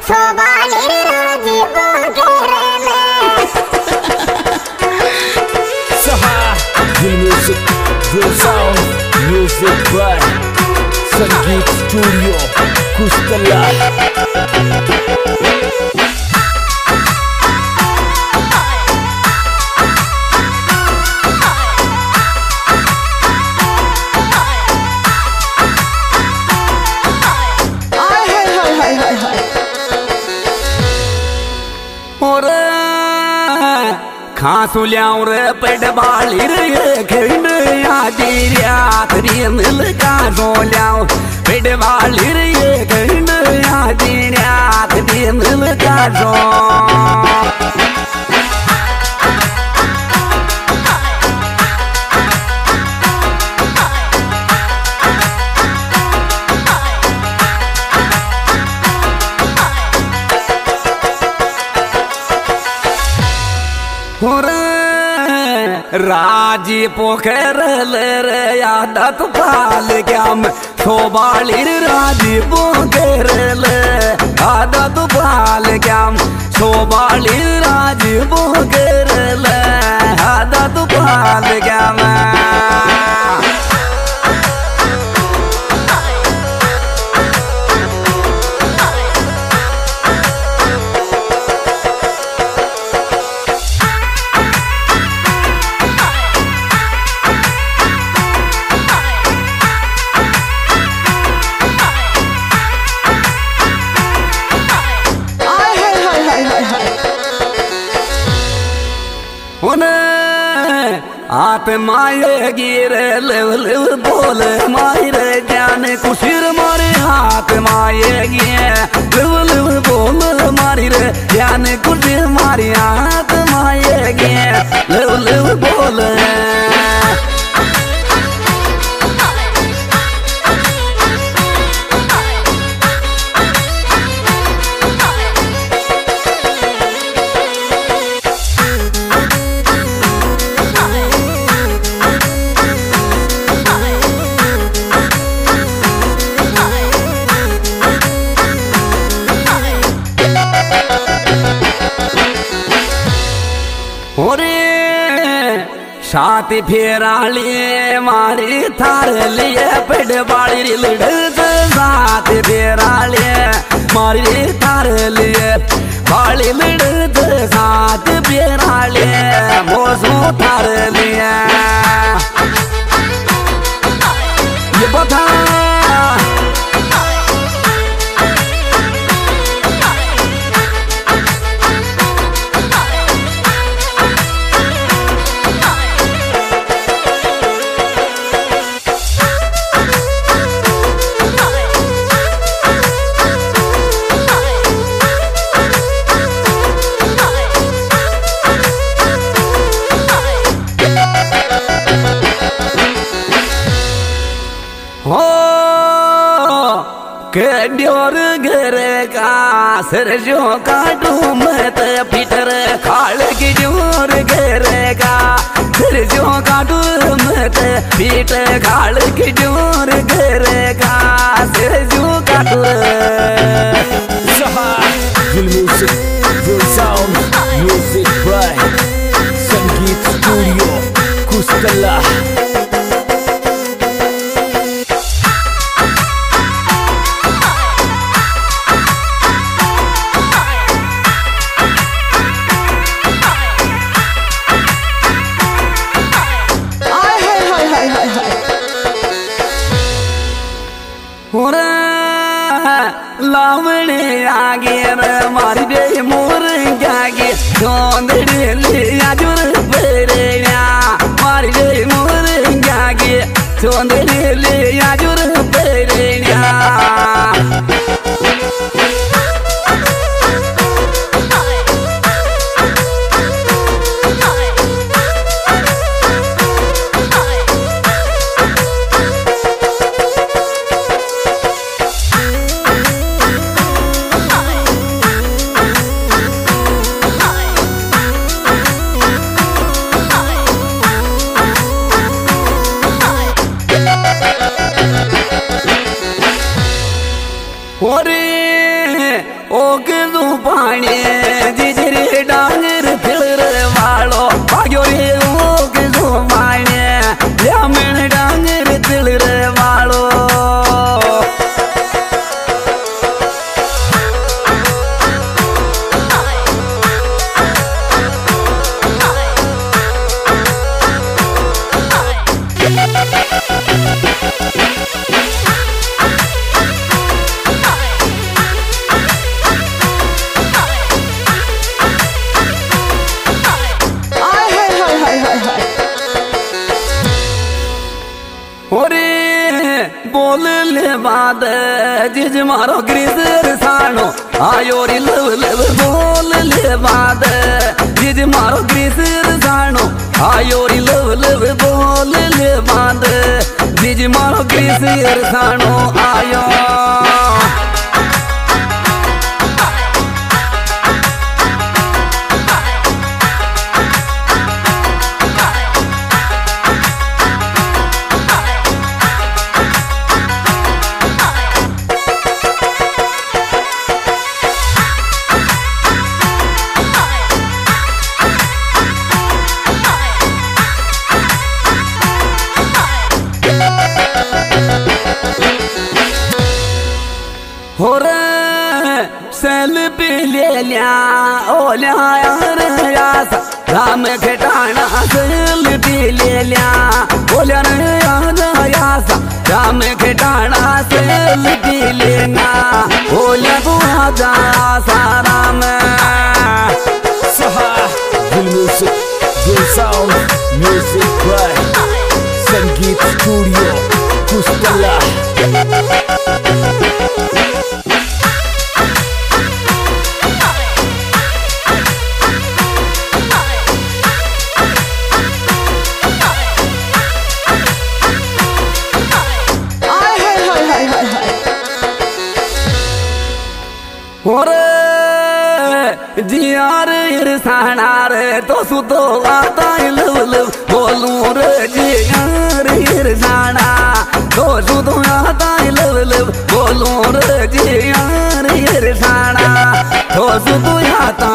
Music by Sangeet Studio Kustala. खासुल्याव रे पेट बाळी रे खेंड यादिर्या तरी मिल का जोल्याव पेट बाळी रे खेंड यादिर्या तरी मिल का जो राजी पोखर रे यादत पाल ग्याम सोबाली राजी पोखर ले यादत पाल ग्याम सोबाली राजी पोखर ले यादत पाल ग्याम आप माये गिरे लेव लेव बोल मारे जाने कुशीर मारे हाथ माये गिए लेव लेव बोल मारी रे जाने कुशीर मारी हाथ माये गिए लेव लेव बोल साथी फेराली मारी थार लिए पेट बाड़ी लड़त साथी फेराली मारी थार लिए बाड़ी लड़त साथ फेराली मौसम थार लिए ये बता ड्योर घरे का सरजो काटू मत पीटर खाल की जोर घरे का सरजो काटू मत पीट खाल की जोर घरे का सरजो काटू Music by Sangeet Studio Kustala. लावणे आगे मारी दे मोर जागे चोंदड़े आजुर पेरेया मारी दे मोर जागे चोंदड़े आजुर पेरेया ओ के दू पानी जिजरी डांगर फिर वालो भाग्यो रे ओ के दू पानी जामन डांगर फिर वालो बोल ले बाद जिज मारो ग्रीसर सानो आयो रे लव लव बोल ले बाद जिज मारो ग्रीसर सानो आयो रे लव लव बोल ले बाद जिज मारो ग्रीसर सानो आयो हो रे सेल्फी ले लिया ओ लिया यार यासा राम खटाना सेल्फी ले लिया ओ लिया यार यासा राम खटाना सेल्फी लेना ओ लिया बुआ जा सारा में सहा दिल म्यूजिक दिल sound music by Sangeet studio कुस्तला जियार इरसाना रे तो सुतो आता लव लव बोलू रे जियार इरसाना तो सुतो आता लव लव बोलू रे जियार इरसाना तो सुतो आता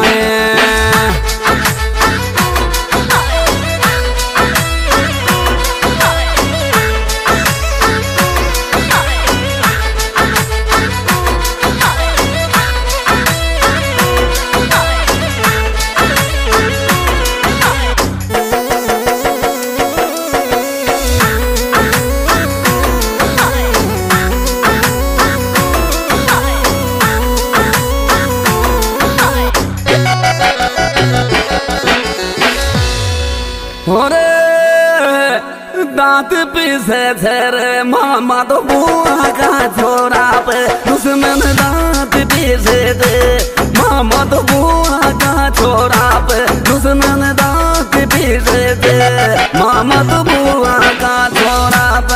दांत पीसे थे मामा तो बुआ का छोरा पे दुश्मन दांत पीसे थे मामा तो बुआ का छोरा पे दुश्मन दांत पीसे थे मामा तो बुआ का छोरा पे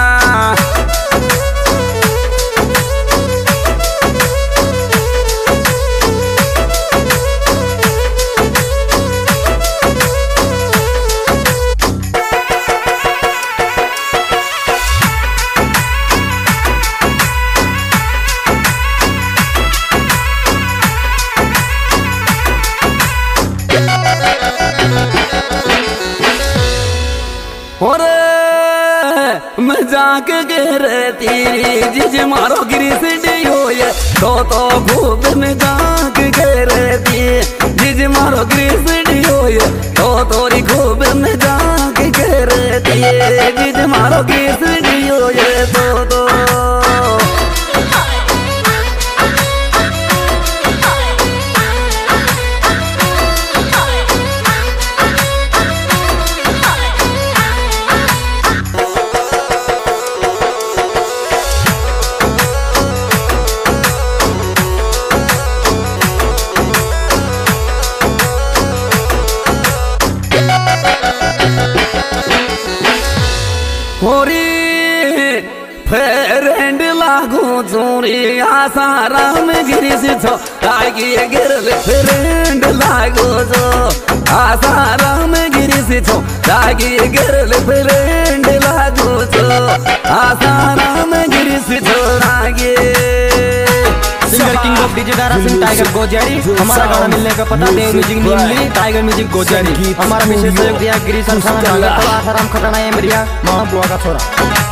और मजाक गिरे तेरी जिज मारो गिरी से डियो ये तो खूब मजाक गिरे ती जिज मारो गिरी से डियो ये तो तोरी खूब मजाक गिरे ती जिज मारो गिरी से डियो ये तो फ्रेंड लागू चोरी आसाराम गिरी से छो आगे गिरल फ्रेंड लागू जो आसाराम गिरी से छो आगे गिरल फ्रेंड लागू जो आसाराम गिरी से छो आगे सिंगर किंग ऑफ डीजे नगारा सिंह टाइगर गोजियारी। हमारा गाना मिलने का पता देव म्यूजिक नीमली टाइगर म्यूजिक गोजियारी। हमारा विशेष सहयोग दिया गिरीश आसाराम खटना एमरिया, मां बुआ का छोरा।